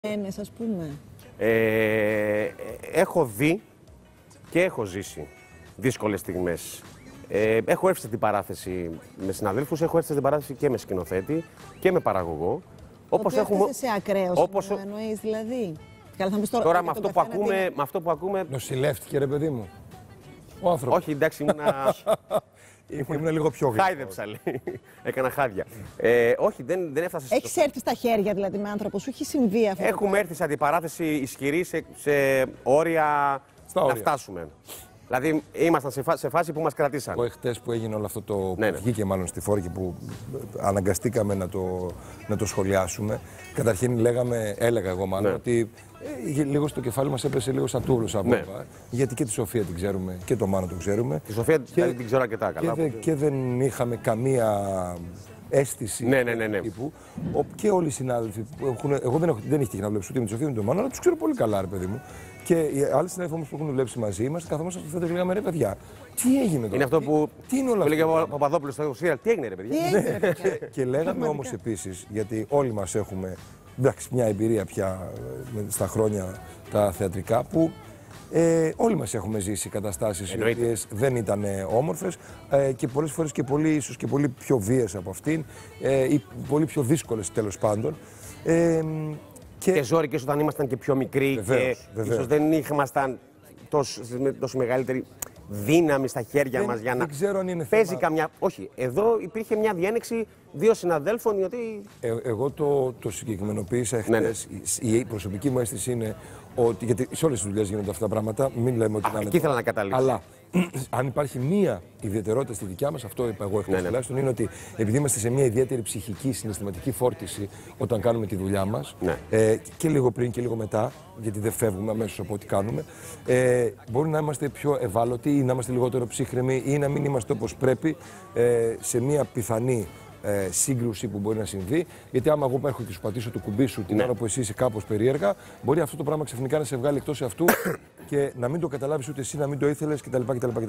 ας πούμε. Έχω δει και έχω ζήσει δύσκολες στιγμές. Έχω έρθει στην παράθεση με συναδέλφους, έχω έρθει στην παράθεση και με σκηνοθέτη και με παραγωγό. Όπως έχουμε... σε ακραίο εννοείς δηλαδή. Τώρα με αυτό που ακούμε... Νοσηλεύτηκε ρε παιδί μου. Ο άνθρωπος. Όχι, εντάξει, ήμουν λίγο πιο γρήγορο. Χάιδεψα, λέει. Έκανα χάδια. Όχι, δεν έφτασε στο... Έχεις έρθει στα χέρια δηλαδή με άνθρωπο, σου έχει συμβεί αυτό? Έχουμε έρθει σε αντιπαράθεση ισχυρή σε όρια να φτάσουμε. Δηλαδή ήμασταν σε φάση που μας κρατήσαν. Εγώ χτες που έγινε όλο αυτό το... βγήκε μάλλον στη φόρκη που αναγκαστήκαμε να το σχολιάσουμε. Καταρχήν έλεγα εγώ μάλλον ότι λίγο στο κεφάλι μας έπεσε λίγο σαν τούβλος από γιατί και τη Σοφία την ξέρουμε και το Μάνο τον ξέρουμε. Τη Σοφία την ξέρω αρκετά καλά. Και δεν είχαμε καμία αίσθηση τύπου. Και όλοι οι συνάδελφοι που έχουν. Εγώ δεν είχε να βλέψω ούτε με τη Σοφία ούτε με τον Μάνο, αλλά τους ξέρω πολύ καλά, ρε παιδί μου. Και οι άλλοι συνάδελφοι όμως που έχουν δουλέψει μαζί μας, καθόμαστε στο θέατρο και λέγαμε ρε παιδιά, τι έγινε τώρα? Είναι αυτό που λέγε ο Παπαδόπουλος στο Σύριαλ, τι έγινε ρε παιδιά? Και λέγαμε όμως επίσης, γιατί όλοι μας έχουμε μια εμπειρία πια στα χρόνια τα θεατρικά, που όλοι μας έχουμε ζήσει καταστάσεις οι οποίες δεν ήταν όμορφες και πολλές φορές και ίσως και πολύ πιο βίες από αυτήν ή πολύ πιο δύσκολες τέλος πάντων. Και ζόρικες όταν ήμασταν και πιο μικροί, βεβαίως, και ίσως δεν ήμασταν τόσο μεγαλύτερη δύναμη στα χέρια μας για να παίζει καμιά... Όχι, εδώ υπήρχε μια διένεξη δύο συναδέλφων οι οποίοι... Εγώ το συγκεκριμενοποίησα χθες. Η προσωπική μου αίσθηση είναι ότι, γιατί σε όλες τις δουλειές γίνονται αυτά τα πράγματα, μην λέμε ότι εκεί ήθελα να καταλήξω. Αλλά αν υπάρχει μία ιδιαιτερότητα στη δικιά μας, αυτό είπα εγώ χθες τουλάχιστον, είναι ότι επειδή είμαστε σε μια ιδιαίτερη ψυχική, συναισθηματική φόρτιση όταν κάνουμε τη δουλειά μας, και λίγο πριν και λίγο μετά, γιατί δεν φεύγουμε αμέσως από ό,τι κάνουμε, μπορεί να είμαστε πιο ευάλωτοι ή να είμαστε λιγότερο ψύχρεμοι ή να μην είμαστε όπως πρέπει σε μια πιθανή σύγκρουση που μπορεί να συμβεί. Γιατί άμα εγώ έρχομαι και σου πατήσω το κουμπί σου την ώρα που εσύ είσαι κάπως περίεργα, μπορεί αυτό το πράγμα ξαφνικά να σε βγάλει εκτός αυτού και να μην το καταλάβεις ούτε εσύ, να μην το ήθελες κτλ.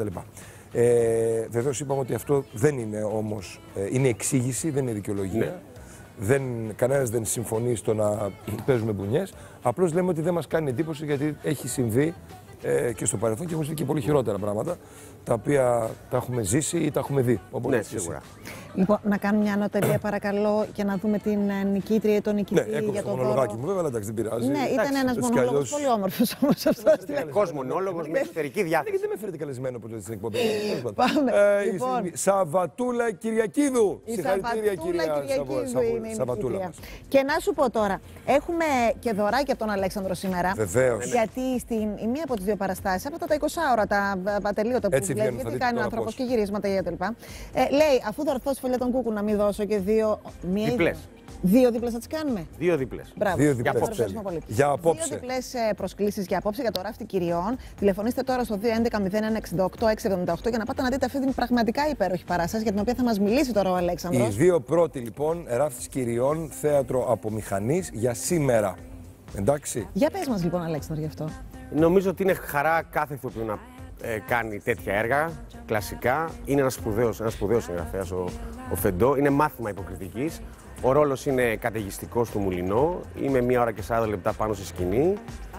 Βεβαίως είπαμε ότι αυτό δεν είναι όμως, είναι εξήγηση, δεν είναι δικαιολογία. Κανένας δεν συμφωνεί στο να παίζουμε μπουνιές. Απλώς λέμε ότι δεν μας κάνει εντύπωση γιατί έχει συμβεί και στο παρελθόν και έχουν συμβεί και πολύ χειρότερα πράγματα τα οποία τα έχουμε ζήσει ή τα έχουμε δει. Σίγουρα. Λοιπόν, να κάνουμε μια ανώτερη παρακαλώ και να δούμε την νικήτρια ή τον νικητή για τον μονολογάκι μου, βέβαια, αλλά εντάξει, δεν πειράζει. Ναι, ήταν ένας μονόλογος πολύ όμορφος όμως αυτός. Κοσμονόλογος με εσωτερική διάθεση. Γιατί δεν με φέρετε καλεσμένο από την εκπομπή? Πάμε. Σαββατούλα Κυριακίδου. Συγχαρητήρια, κυρία Σαββατούλα. Και να σου πω τώρα, έχουμε και δωράκι από τον Αλέξανδρο σήμερα. Βεβαίως. Γιατί στην μία από τις δύο παραστάσεις, από τα 20 ώρα, τα ατελείωτα που βλέπει, γιατί κάνει ο άνθρωπος και γυρίσματα κτλ. Λέει, αφού θα έρθω στη Φωλιά των Κούκου να μην δώσω και δύο. Διπλές. Δύο δίπλες θα τις κάνουμε. Δύο δίπλες. Μπράβο. Δύο δίπλες. Για απόψε. Δύο δίπλες προσκλήσεις για απόψε για το ράφτη κυριών. Τηλεφωνήστε τώρα στο 211-0168-678 για να πάτε να δείτε αυτή την πραγματικά υπέροχη παράσταση για την οποία θα μας μιλήσει τώρα ο Αλέξανδρος. Οι δύο πρώτοι λοιπόν, ράφτης κυριών, θέατρο απομηχανής για σήμερα. Εντάξει. Για πες μας λοιπόν, Αλέξανδρο, γι' αυτό. Νομίζω ότι είναι χαρά κάθε ηθοποιού να κάνει τέτοια έργα, κλασικά. Είναι ένας σπουδαίος συγγραφέας ο Φεντό. Είναι μάθημα υποκριτικής. Ο ρόλος είναι καταιγιστικός του Μουλινό. Είμαι 1 ώρα και 40 λεπτά πάνω στη σκηνή.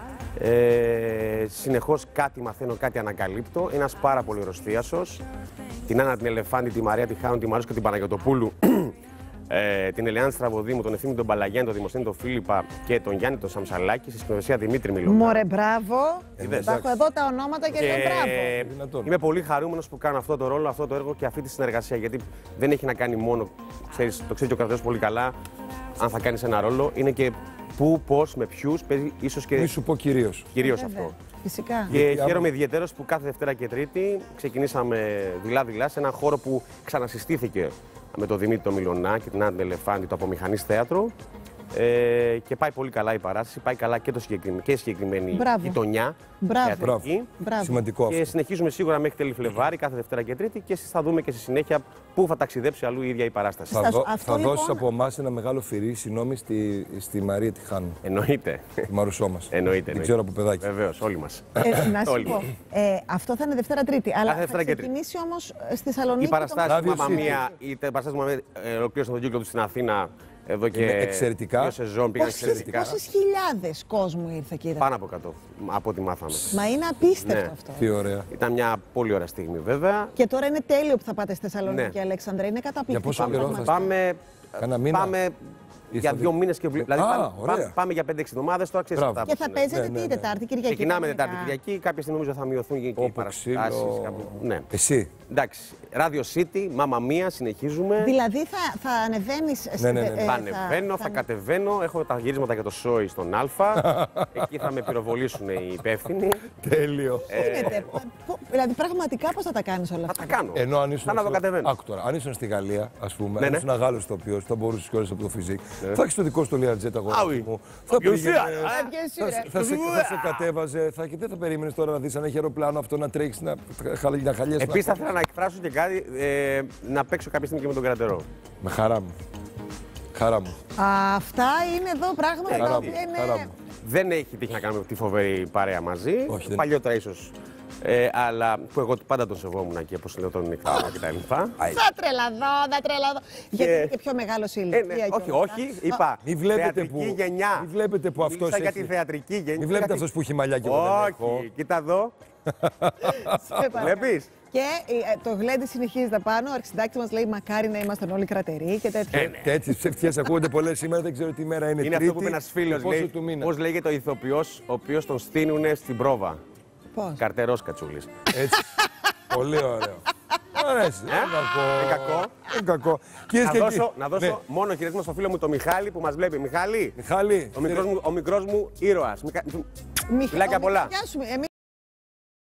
Συνεχώς κάτι μαθαίνω, κάτι ανακαλύπτω. Ένας πάρα πολύ ωραίος θίασος. Την Άννα την Ελεφάντη, τη Μαρία τη Χάουν, τη Μαρούσκα την Παναγιωτοπούλου, την Ελεάνη Στραβοδήμου, τον Ευθύμη τον Παλαγιάννη, τον Δημοσθένη τον Φίλιππα και τον Γιάννη τον Σαμσαλάκη, στη σκηνοθεσία Δημήτρη Μιλώνα. Μωρέ, μπράβο! Θα έχω εδώ τα ονόματα και λέω μπράβο. Είμαι πολύ χαρούμενος που κάνω αυτό το ρόλο, αυτό το έργο και αυτή τη συνεργασία. Γιατί δεν έχει να κάνει μόνο, το ξέρει και ο καθένας πολύ καλά, αν θα κάνεις ένα ρόλο. Είναι και πού, πώς, με ποιους, παίζει ίσως και. Μη σου πω κυρίως. Κυρίως αυτό. Φυσικά. Και χαίρομαι ιδιαίτερος που κάθε Δευτέρα και Τρίτη ξεκινήσαμε δειλά-δειλά σε έναν χώρο που ξανασυστήθηκε με τον Δημήτρη τον Μιλωνά και την Άννα Ελεφάντη, το Απομηχανής Θέατρο. Και πάει πολύ καλά η παράσταση, πάει καλά και η συγκεκριμένη γειτονιά. Μπράβο. Σημαντικό αυτό. Και συνεχίζουμε σίγουρα μέχρι τέλη Φλεβάρι, κάθε Δευτέρα και Τρίτη, και θα δούμε και στη συνέχεια πού θα ταξιδέψει αλλού η ίδια η παράσταση. Θα δώσεις από εμάς ένα μεγάλο φυρί, συγγνώμη, στη Μαρία τη Χάνου. Εννοείται. Τη Μαρουσό μας. Εννοείται. Την ξέρω από παιδάκι. Βεβαίως, όλοι μας. Να σου πω. Αυτό θα είναι Δευτέρα Τρίτη. Αλλά θα ξεκινήσει όμως στη Θεσσαλονίκη. Η παραστάση μου, η παραστάση μου ολοκλήρωσαν τον κύκλο του στην Αθήνα Εδώ και εξαιρετικά. 2 σεζόν πήγαν εξαιρετικά. Πόσες χιλιάδες κόσμου ήρθε και είδα? Πάνω από 100, από ό,τι μάθαμε. Μα είναι απίστευτο αυτό. Τι ωραία. Ήταν μια πολύ ωραία στιγμή βέβαια. Και τώρα είναι τέλειο που θα πάτε στη Θεσσαλονίκη, Ναι. Αλέξανδρα. Είναι καταπληκτικό. Για πόσο καιρό θα Πάμε, Κάνα μήνα. πάμε για 2 μήνες και δηλαδή πάμε για 5-6 εβδομάδες. Τώρα ξέρεις αυτά. Και θα παίζετε τι, Τετάρτη, Κυριακή? Ξεκινάμε Τετάρτη, Κυριακή. Κάποια στιγμή νομίζω θα μειωθούν και οι παραστάσεις. Ναι. Εσύ. Εντάξει. Radio City, Mamma Mia, συνεχίζουμε. Δηλαδή θα ανεβαίνεις. Ναι. Θα ανεβαίνω, θα κατεβαίνω. Έχω τα γυρίσματα για το σόι στον Α. Εκεί θα με πυροβολήσουν οι υπεύθυνοι. Τέλειο. Δηλαδή πραγματικά πώς θα τα κάνεις όλα αυτά? Θα τα κάνω. Ενώ αν ήσουν. Αν ήσουν στη Γαλλία, ας πούμε, ναι. αν ήσουν Γάλλος ηθοποιός, θα μπορούσες κιόλας από το φυσικ. Θα έχεις το δικό σου Learjet αγοράκι μου. Θα σε κατέβαζε. Δεν θα περίμενες τώρα να δεις αν έχει αεροπλάνο αυτό να τρέξεις, να χαλιέσαι. Επίσης θα ήθελα να εκφράσω και κάτι, να παίξω κάποια στιγμή και με τον Κρατερό. Με χαρά μου. Χαρά μου. Αυτά είναι εδώ πράγματα τα οποία είναι. Δεν έχει τύχει να κάνουμε τη φοβερή παρέα μαζί. Όχι, παλιότερα ίσως. Αλλά που εγώ πάντα τον σεβόμουν και όπως λέω τον νυχτάω και τα λοιπά. Θα τρελαδώ. Γιατί είναι και πιο μεγάλο ηλικία. Όχι, είπα. Μη βλέπετε θεατρική γενιά. Μη βλέπετε που αυτός έχει. Για τη θεατρική γενιά. Μη βλέπετε αυτός που έχει μαλλιά και εγώ δεν έχω. Όχι, κοίτα εδώ. Βλέπεις. Και το γλέντι συνεχίζεται πάνω. Ο αρχισυντάκτης μας λέει μακάρι να ήμασταν όλοι κρατεροί και τέτοια. Τέτοιες ψευτιές ακούγονται πολλές σήμερα, δεν ξέρω τι μέρα είναι. Είναι αυτό που είπε ένας φίλος. Πώς λέγεται ο ηθοποιός ο οποίος τον στείνουνε στην πρόβα? Πώς? Καρτερός Κατσούλης. Έτσι. Πολύ ωραίο. Αρέσει. Δεν κακό. Να δώσω μόνο χαιρετισμό στο φίλο μου τον Μιχάλη που μας βλέπει. Μιχάλη, Μιχάλη, ο μικρός μου ήρωας. Φιλάκια πολλά.